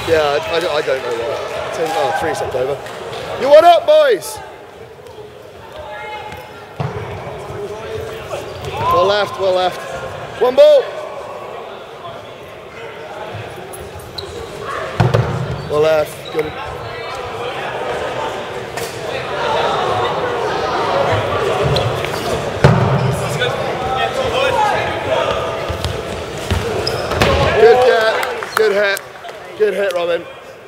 Yeah, I don't know why. 3 stepped over. You one up, boys? Well left, well left. One ball. Well left, good. Good get, good hit. Good hit, Robin.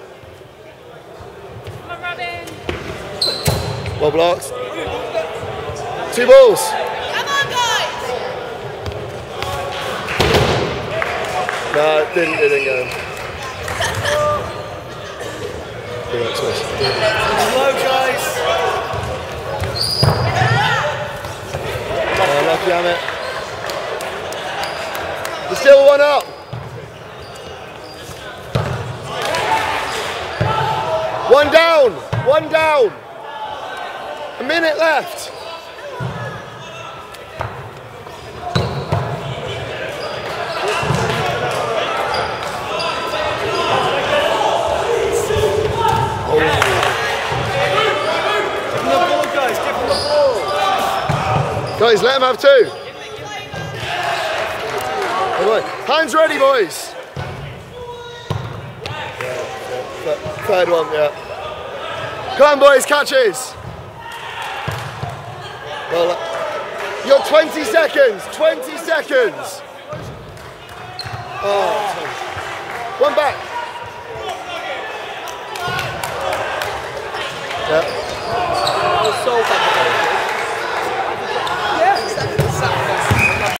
Come on, Robin. Well blocked. 2 balls. Come on, guys. No, it didn't go. Good choice. Slow, guys. Oh, lucky Amit. There's still one up. One down, one down. A minute left. Guys, let him have 2. Hands ready, boys. Third one, yeah. Come on, boys, catches. Well, you got 20 seconds, 20 seconds. Oh, one back. Yeah.